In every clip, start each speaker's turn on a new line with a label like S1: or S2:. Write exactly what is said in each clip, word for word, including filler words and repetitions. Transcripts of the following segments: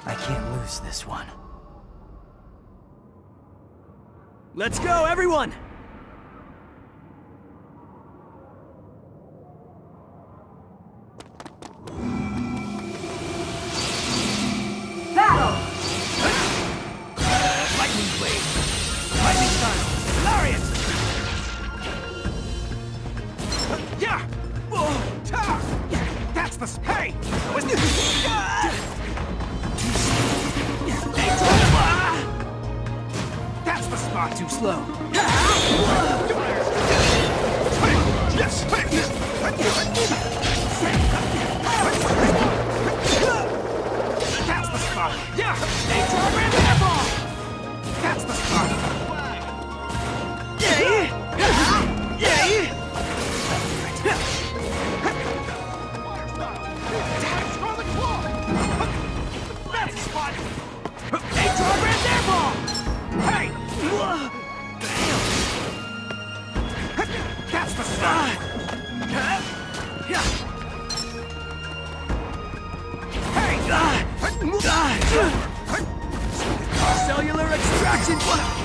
S1: I can't lose this one.
S2: Let's go, everyone!
S3: Battle!
S2: Lightning blade! Lightning style! Lariat! Yeah! Oh, ta! That's the hey! Was That's the spot. Too slow. Yes! That's the spot. Yeah! That's the spot. Yeah! Yeah! That's the spot. Nature ran their ball. Hey! That's the spot. Hey! Cellular extraction!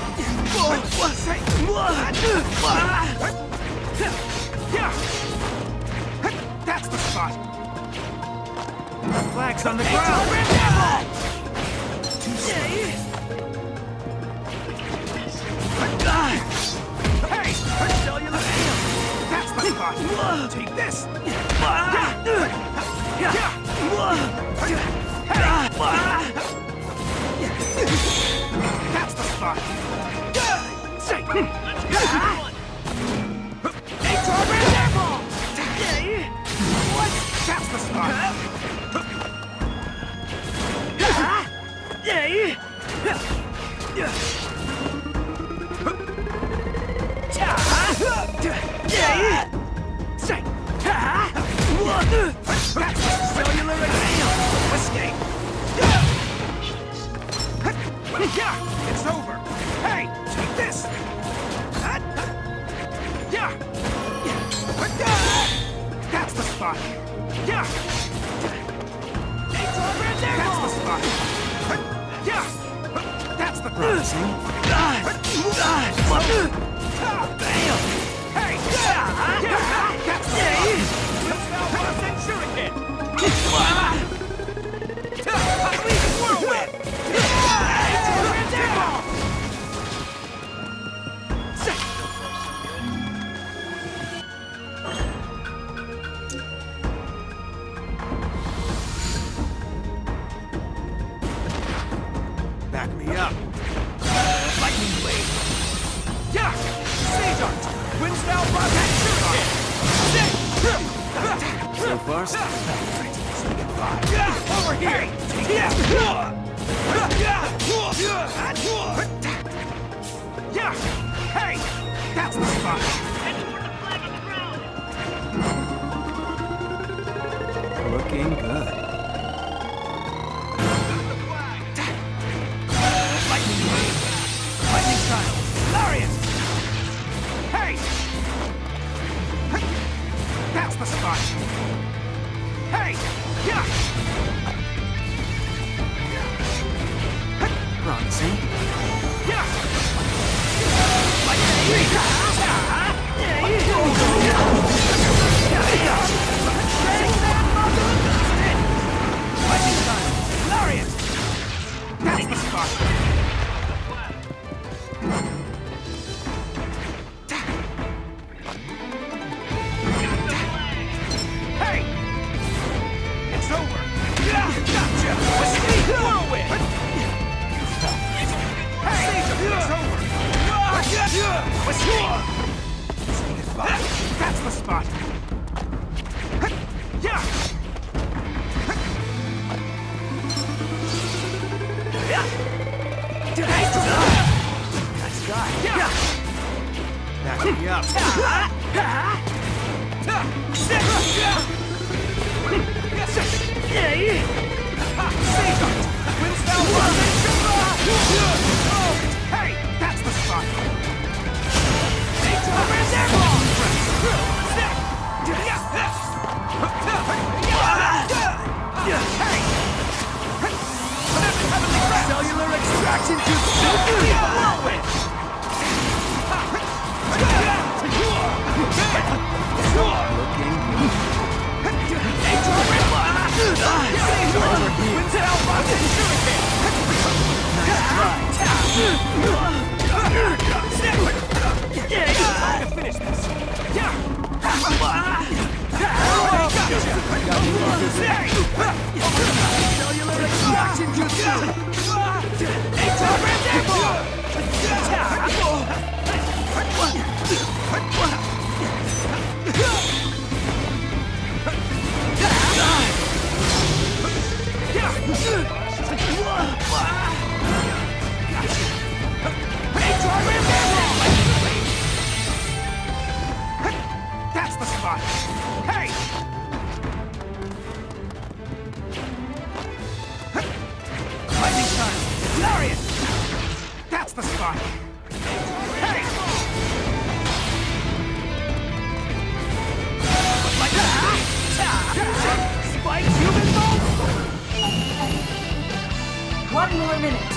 S2: That's the spot! Flags on the ground! Hey! Cellular! That's the spot! Take this! That's the spot! Say! Let's go! What? That's the spot! Say! That's cellular escape! Yeah! It's over! Hey! Take this! Yeah! That's the spot! Yeah! That's the spot! Yeah! That's the promising! Bam! Hey! That's the whirlwind! Back me up. Lightning blade. Yeah! Sage art! Wind style broadhead shuriken!
S1: So far, so
S2: Over here! Yeah! Yeah! Hey! That's the spot!
S1: looking good.
S2: Lightning wave! Lightning style! Lariat! Hey! That's the spot! Hey! Yeah!
S1: Promising.
S2: Yeah! Lightning wave! Lightning style! Lariat! That's the spot! Hey! It's over! Gotcha! Escape whirlwind! Hey! It's over! Escape! That's the spot! Yeah! Nice guy! Yeah! Back me up! Hey! That's the spot! Hey! Reaction jutsu! Whirlwind!
S1: Looking
S2: Finish this! Reaction jutsu! That's the spot! Hey! Lightning time! Lariat! That's the spot! Hey! Like that! Spike human ball!
S3: One more minute.